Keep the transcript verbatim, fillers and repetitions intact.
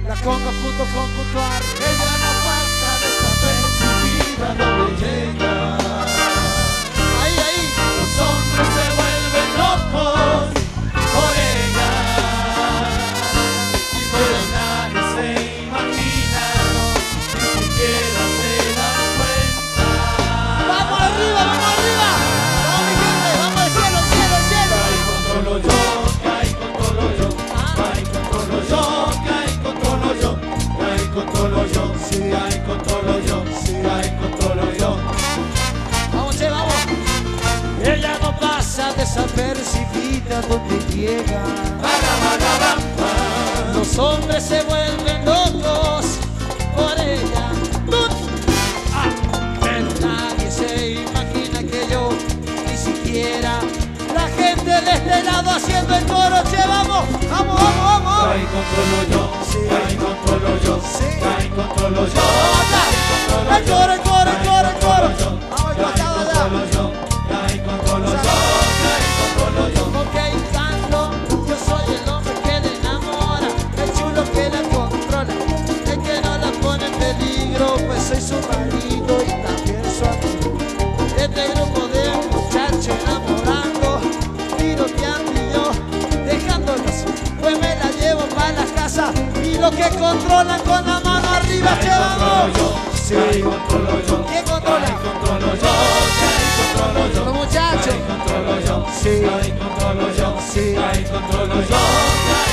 La conga punto com punto ar. Ella no pasa desapercibida donde llega. Ahí, ahí. Los hombres se vuelven locos por ella. Pero nadie se imagina, ni siquiera se dan cuenta. Vamos arriba, vamos arriba. Vamos mi gente, vamos al cielo, al cielo, al cielo. Caí controlo yo, caí controlo yo, caí controlo yo, caí controlo yo, caí controlo yo, caí controlo yo, caí controlo yo. Vamos, che, vamos. Ella no pasa desapercibida donde llega. Los hombres se vuelven locos por ella. Ah, pero nadie se imagina que yo, ni siquiera La gente de este lado haciendo el coro, che, vamos. Vamos, vamos, vamos. Caí controlo yo, caí controlo yo, caí controlo yo. El coro, el coro, el coro, el coro. Vamos al costado allá. Caí controlo yo, caí controlo yo. Ok, canto, yo soy el hombre que la enamora, el chulo que la controla, el que no la pone en peligro, pues soy su marido y también su amigo. Este grupo de muchachos enamorando, tiroteando y yo dejándolos, pues me la llevo para la casa y los que controlan con la mano arriba, che, vamos. Caí controlo yo, ¿Quién controla? caí controlo yo, caí controlo yo. Los muchachos. Caí controlo yo, Sí. caí controlo yo, Sí. caí controlo yo, caí